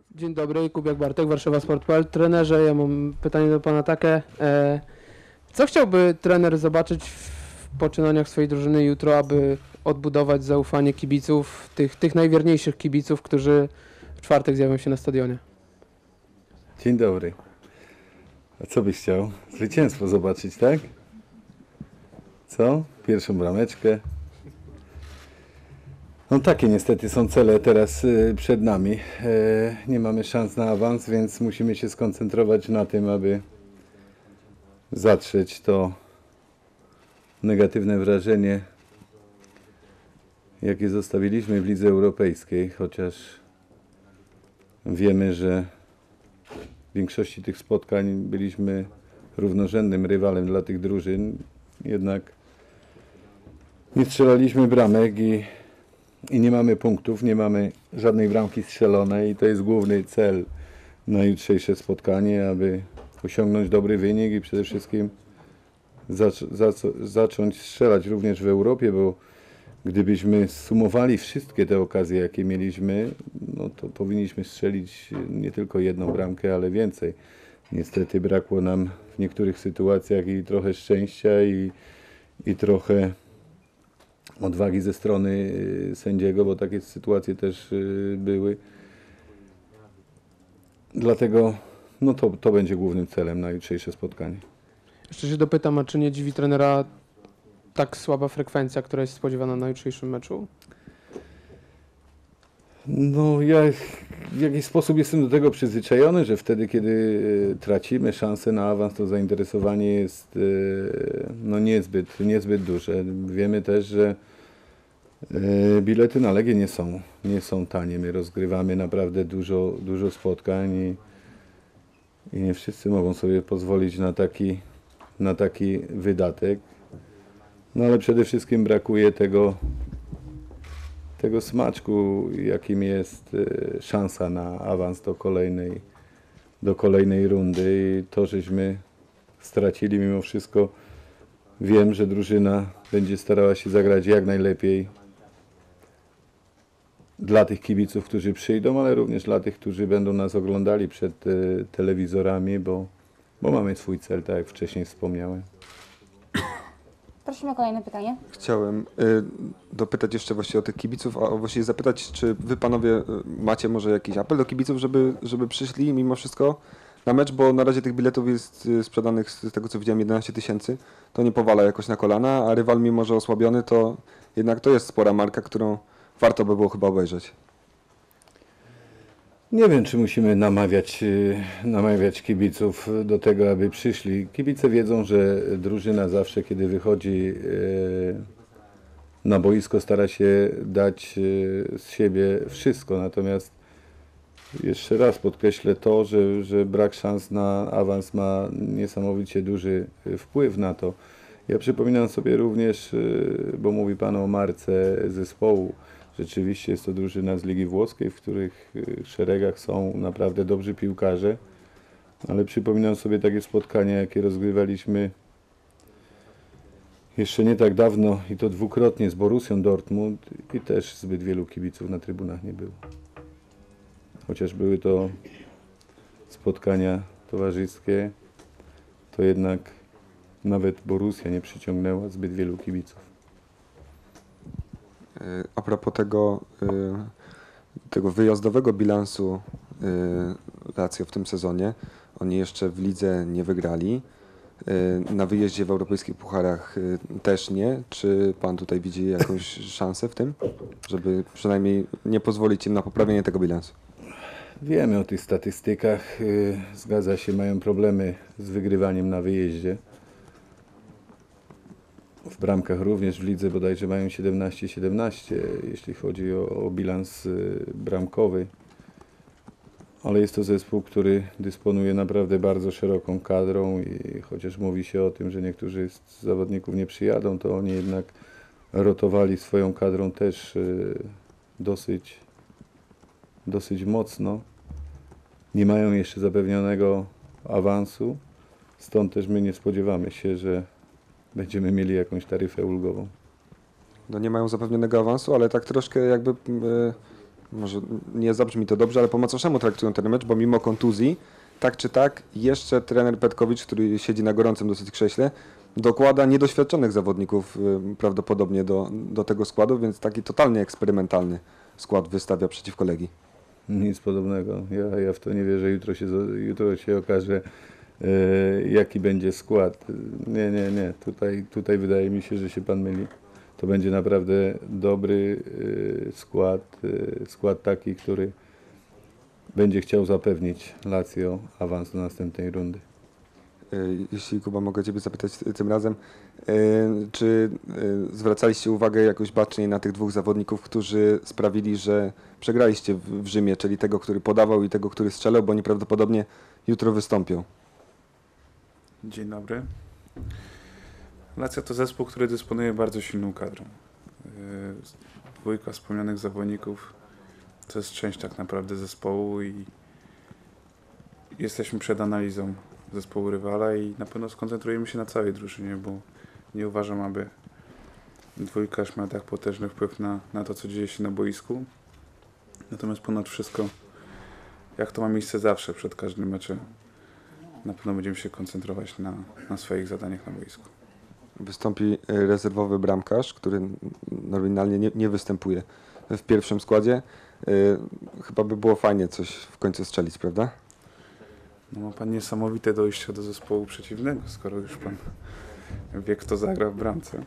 Dzień dobry, Kubiak Bartek, Warszawa Sport.pl. Trenerze, ja mam pytanie do pana takie. Co chciałby trener zobaczyć w poczynaniach swojej drużyny jutro, aby odbudować zaufanie kibiców, tych najwierniejszych kibiców, którzy w czwartek zjawią się na stadionie? Dzień dobry. A co byś chciał? Zwycięstwo zobaczyć, tak? Co? Pierwszą brameczkę. No takie niestety są cele teraz przed nami. Nie mamy szans na awans, więc musimy się skoncentrować na tym, aby zatrzeć to negatywne wrażenie, jakie zostawiliśmy w Lidze Europejskiej, chociaż wiemy, że w większości tych spotkań byliśmy równorzędnym rywalem dla tych drużyn, jednak nie strzelaliśmy bramek i nie mamy punktów, nie mamy żadnej bramki strzelonej i to jest główny cel na jutrzejsze spotkanie, aby osiągnąć dobry wynik i przede wszystkim zacząć strzelać również w Europie, bo gdybyśmy sumowali wszystkie te okazje, jakie mieliśmy, no to powinniśmy strzelić nie tylko jedną bramkę, ale więcej. Niestety brakło nam w niektórych sytuacjach i trochę szczęścia i trochę odwagi ze strony sędziego, bo takie sytuacje też były. Dlatego no to będzie głównym celem na jutrzejsze spotkanie. Jeszcze się dopytam, a czy nie dziwi trenera tak słaba frekwencja, która jest spodziewana na jutrzejszym meczu? No ja w jakiś sposób jestem do tego przyzwyczajony, że wtedy, kiedy tracimy szansę na awans, to zainteresowanie jest no niezbyt duże. Wiemy też, że bilety na Legię nie są tanie. My rozgrywamy naprawdę dużo spotkań i nie wszyscy mogą sobie pozwolić na taki wydatek. No ale przede wszystkim brakuje tego smaczku, jakim jest szansa na awans do kolejnej rundy i to, żeśmy stracili mimo wszystko. Wiem, że drużyna będzie starała się zagrać jak najlepiej dla tych kibiców, którzy przyjdą, ale również dla tych, którzy będą nas oglądali przed telewizorami, bo mamy swój cel, tak jak wcześniej wspomniałem. Prosimy o kolejne pytanie. Chciałem dopytać jeszcze właściwie o tych kibiców, a właściwie zapytać, czy wy panowie macie może jakiś apel do kibiców, żeby przyszli mimo wszystko na mecz, bo na razie tych biletów jest sprzedanych, z tego co widziałem, 11 000. To nie powala jakoś na kolana, a rywal mimo że osłabiony, to jednak to jest spora marka, którą warto by było chyba obejrzeć. Nie wiem, czy musimy namawiać kibiców do tego, aby przyszli. Kibice wiedzą, że drużyna zawsze, kiedy wychodzi na boisko, stara się dać z siebie wszystko. Natomiast jeszcze raz podkreślę to, że brak szans na awans ma niesamowicie duży wpływ na to. Ja przypominam sobie również, bo mówi Pan o marce zespołu. Rzeczywiście jest to drużyna z Ligi Włoskiej, w których szeregach są naprawdę dobrzy piłkarze, ale przypominam sobie takie spotkania, jakie rozgrywaliśmy jeszcze nie tak dawno i to dwukrotnie z Borussią Dortmund i też zbyt wielu kibiców na trybunach nie było. Chociaż były to spotkania towarzyskie, to jednak nawet Borussia nie przyciągnęła zbyt wielu kibiców. A propos tego wyjazdowego bilansu Lazio w tym sezonie, oni jeszcze w lidze nie wygrali. Na wyjeździe w europejskich pucharach też nie. Czy pan tutaj widzi jakąś szansę w tym, żeby przynajmniej nie pozwolić im na poprawienie tego bilansu? Wiemy o tych statystykach, zgadza się, mają problemy z wygrywaniem na wyjeździe. W bramkach również w lidze bodajże mają 17, jeśli chodzi o bilans bramkowy. Ale jest to zespół, który dysponuje naprawdę bardzo szeroką kadrą i chociaż mówi się o tym, że niektórzy z zawodników nie przyjadą, to oni jednak rotowali swoją kadrą też dosyć mocno. Nie mają jeszcze zapewnionego awansu, stąd też my nie spodziewamy się, że będziemy mieli jakąś taryfę ulgową. No nie mają zapewnionego awansu, ale tak troszkę jakby może nie zabrzmi to dobrze, ale po macoszemu traktują ten mecz, bo mimo kontuzji, tak czy tak, jeszcze trener Petkowicz, który siedzi na gorącym dosyć krześle, dokłada niedoświadczonych zawodników prawdopodobnie do tego składu, więc taki totalnie eksperymentalny skład wystawia przeciwko Legii. Nic podobnego. Ja w to nie wierzę. Jutro się okaże, jaki będzie skład. Nie. Tutaj wydaje mi się, że się pan myli. To będzie naprawdę dobry skład taki, który będzie chciał zapewnić Lazio awans do następnej rundy. Jeśli Kuba, mogę Ciebie zapytać tym razem, czy zwracaliście uwagę jakoś baczniej na tych dwóch zawodników, którzy sprawili, że przegraliście w Rzymie, czyli tego, który podawał i tego, który strzelał, bo oni prawdopodobnie jutro wystąpią? Dzień dobry. Lazio to zespół, który dysponuje bardzo silną kadrą. Dwójka wspomnianych zawodników to jest część tak naprawdę zespołu i jesteśmy przed analizą zespołu rywala i na pewno skoncentrujemy się na całej drużynie, bo nie uważam, aby dwójkarz miał tak potężny wpływ na to, co dzieje się na boisku. Natomiast ponad wszystko, jak to ma miejsce zawsze przed każdym meczem, na pewno będziemy się koncentrować na swoich zadaniach na boisku. Wystąpi rezerwowy bramkarz, który nominalnie nie występuje w pierwszym składzie. Chyba by było fajnie coś w końcu strzelić, prawda? No ma pan niesamowite dojście do zespołu przeciwnego, skoro już pan wie, kto zagra w bramce.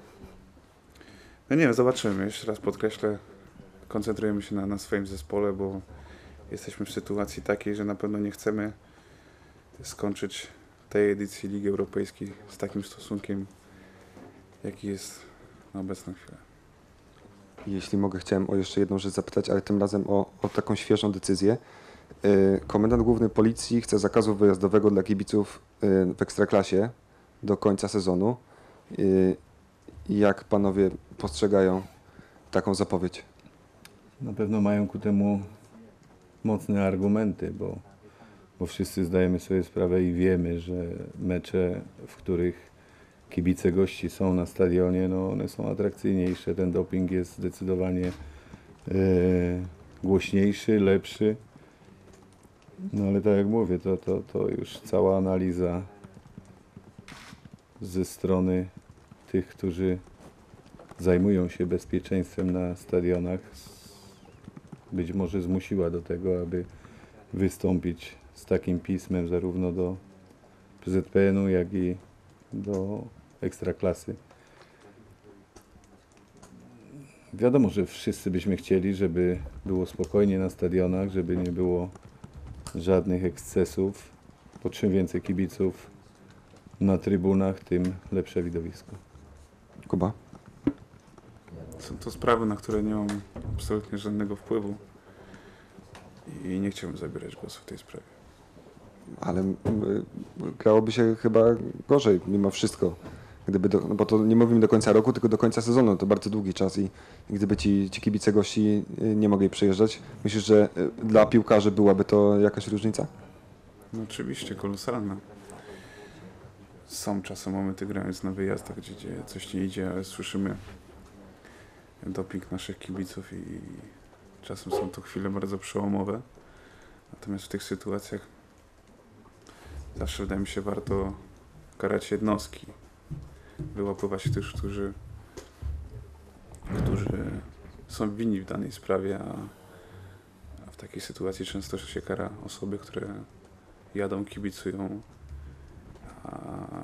No nie wiem, zobaczymy. Jeszcze raz podkreślę, koncentrujemy się na swoim zespole, bo jesteśmy w sytuacji takiej, że na pewno nie chcemy skończyć tej edycji Ligi Europejskiej z takim stosunkiem, jaki jest na obecną chwilę. Jeśli mogę, chciałem o jeszcze jedną rzecz zapytać, ale tym razem o taką świeżą decyzję. Komendant Główny Policji chce zakazu wyjazdowego dla kibiców w Ekstraklasie do końca sezonu. Jak panowie postrzegają taką zapowiedź? Na pewno mają ku temu mocne argumenty, bo wszyscy zdajemy sobie sprawę i wiemy, że mecze, w których kibice gości są na stadionie, no one są atrakcyjniejsze. Ten doping jest zdecydowanie głośniejszy, lepszy. No ale tak jak mówię, to już cała analiza ze strony tych, którzy zajmują się bezpieczeństwem na stadionach, być może zmusiła do tego, aby wystąpić z takim pismem zarówno do PZPN-u, jak i do Ekstraklasy. Wiadomo, że wszyscy byśmy chcieli, żeby było spokojnie na stadionach, żeby nie było żadnych ekscesów. Po czym więcej kibiców na trybunach, tym lepsze widowisko. Kuba? Są to sprawy, na które nie mam absolutnie żadnego wpływu i nie chciałbym zabierać głosu w tej sprawie. Ale grałoby się chyba gorzej mimo wszystko. No bo to nie mówimy do końca roku, tylko do końca sezonu. To bardzo długi czas i gdyby ci kibice gości nie mogli przyjeżdżać, myślisz, że dla piłkarzy byłaby to jakaś różnica? No oczywiście, kolosalna. Są czasem momenty, grając na wyjazdach, gdzie coś nie idzie, ale słyszymy doping naszych kibiców i czasem są to chwile bardzo przełomowe. Natomiast w tych sytuacjach zawsze wydaje mi się warto karać jednostki. Wyłapywać tych, którzy są winni w danej sprawie, a w takiej sytuacji często się kara osoby, które jadą, kibicują, a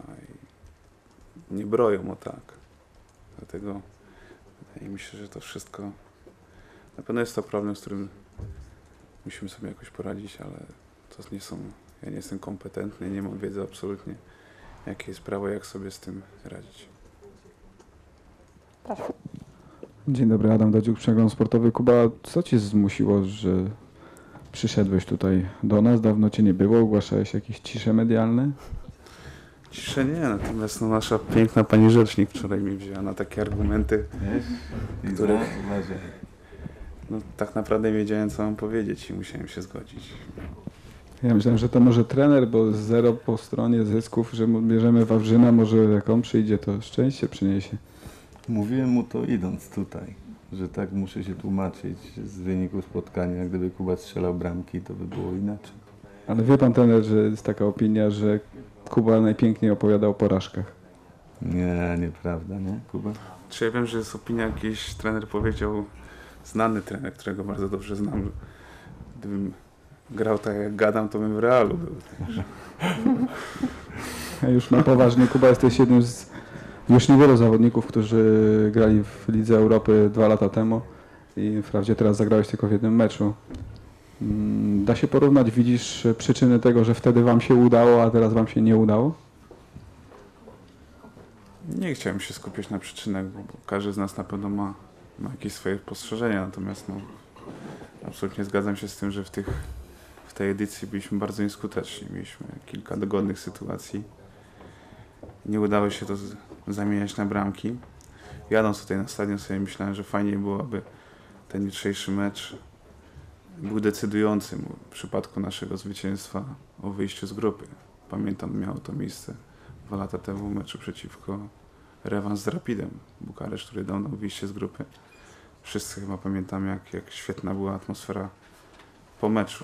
nie broją o tak. Dlatego wydaje mi się, że to wszystko na pewno jest to problem, z którym musimy sobie jakoś poradzić, ale to nie są, ja nie jestem kompetentny, nie mam wiedzy absolutnie, jakie jest prawo, jak sobie z tym radzić. Dzień dobry, Adam Dadziuk, Przegląd Sportowy. Kuba, co Cię zmusiło, że przyszedłeś tutaj do nas? Dawno Cię nie było, ogłaszałeś jakieś cisze medialne? Ciszę nie, natomiast no, nasza piękna pani rzecznik wczoraj mi wzięła na takie argumenty, które no, tak naprawdę wiedziałem, co mam powiedzieć i musiałem się zgodzić. Ja myślałem, że to może trener, bo zero po stronie zysków, że bierzemy Wawrzyna, może jak on przyjdzie, to szczęście przyniesie. Mówiłem mu to idąc tutaj. że tak muszę się tłumaczyć z wyniku spotkania. Gdyby Kuba strzelał bramki, to by było inaczej. Ale wie pan trener, że jest taka opinia, że Kuba najpiękniej opowiada o porażkach. Nie, nieprawda, nie, Kuba? Czy ja wiem, że jest opinia, jakiś trener powiedział, znany trener, którego bardzo dobrze znam, że gdybym grał tak jak gadam, to bym w Realu był. A już na poważnie, Kuba, jesteś jednym z już niewielu zawodników, którzy grali w Lidze Europy 2 lata temu i wprawdzie teraz zagrałeś tylko w jednym meczu. Da się porównać, widzisz przyczyny tego, że wtedy wam się udało, a teraz wam się nie udało? Nie chciałem się skupiać na przyczynach, bo każdy z nas na pewno ma jakieś swoje spostrzeżenia, natomiast no, absolutnie zgadzam się z tym, że w tej edycji byliśmy bardzo nieskuteczni. Mieliśmy kilka dogodnych sytuacji. Nie udało się to zamieniać na bramki. Jadąc tutaj na stadion sobie myślałem, że fajnie byłoby ten jutrzejszy mecz był decydującym w przypadku naszego zwycięstwa o wyjściu z grupy. Pamiętam, miało to miejsce 2 lata temu w meczu przeciwko rewans z Rapidem Bukareszt, który dał nam wyjście z grupy. Wszyscy chyba pamiętamy, jak świetna była atmosfera po meczu.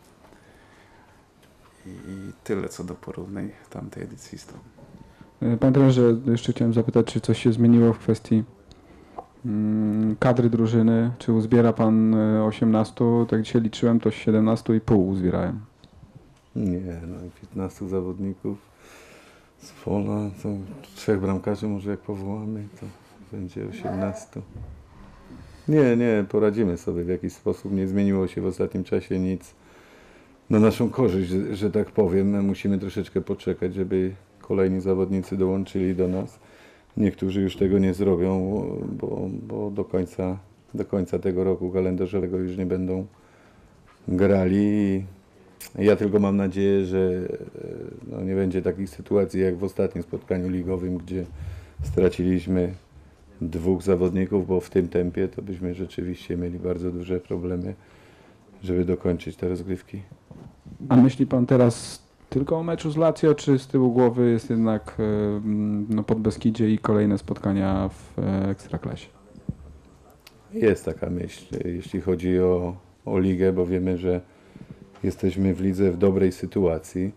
I tyle co do porównań tamtej edycji z tą. Panie trenerze, jeszcze chciałem zapytać, czy coś się zmieniło w kwestii kadry drużyny? Czy uzbiera pan 18? Tak dzisiaj liczyłem, to 17,5 uzbierałem. Nie, no 15 zawodników z pola, to 3 bramkarzy może jak powołamy, to będzie 18. Nie, poradzimy sobie w jakiś sposób. Nie zmieniło się w ostatnim czasie nic na naszą korzyść, że tak powiem. My musimy troszeczkę poczekać, żeby kolejni zawodnicy dołączyli do nas. Niektórzy już tego nie zrobią, bo do końca tego roku kalendarzowego już nie będą grali. Ja tylko mam nadzieję, że no, nie będzie takich sytuacji jak w ostatnim spotkaniu ligowym, gdzie straciliśmy 2 zawodników, bo w tym tempie to byśmy rzeczywiście mieli bardzo duże problemy, żeby dokończyć te rozgrywki. A myśli pan teraz tylko o meczu z Lazio, czy z tyłu głowy jest jednak no, Podbeskidzie i kolejne spotkania w Ekstraklasie? Jest taka myśl, jeśli chodzi o ligę, bo wiemy, że jesteśmy w lidze w dobrej sytuacji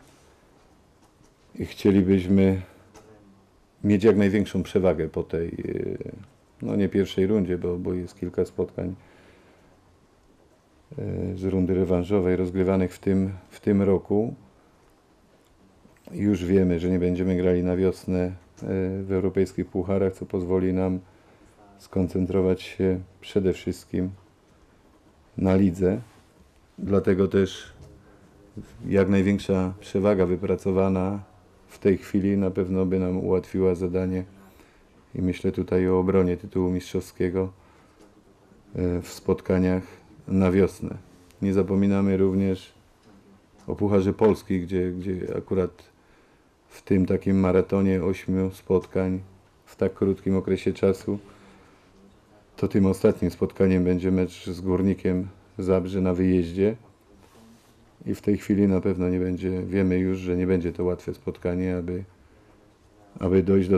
i chcielibyśmy mieć jak największą przewagę po tej, no nie pierwszej rundzie, bo jest kilka spotkań z rundy rewanżowej rozgrywanych w tym roku. Już wiemy, że nie będziemy grali na wiosnę w europejskich pucharach, co pozwoli nam skoncentrować się przede wszystkim na lidze. Dlatego też jak największa przewaga wypracowana w tej chwili na pewno by nam ułatwiła zadanie i myślę tutaj o obronie tytułu mistrzowskiego w spotkaniach na wiosnę. Nie zapominamy również o Pucharze Polski, gdzie akurat w tym takim maratonie 8 spotkań w tak krótkim okresie czasu to tym ostatnim spotkaniem będzie mecz z Górnikiem Zabrze na wyjeździe i w tej chwili na pewno nie będzie, wiemy już, że nie będzie to łatwe spotkanie, aby dojść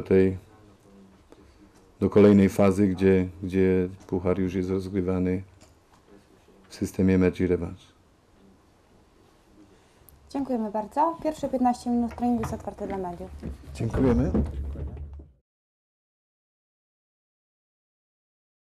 do kolejnej fazy, gdzie puchar już jest rozgrywany w systemie mecz i rewanż. Dziękujemy bardzo. Pierwsze 15 minut treningu jest otwarte dla mediów. Dziękujemy.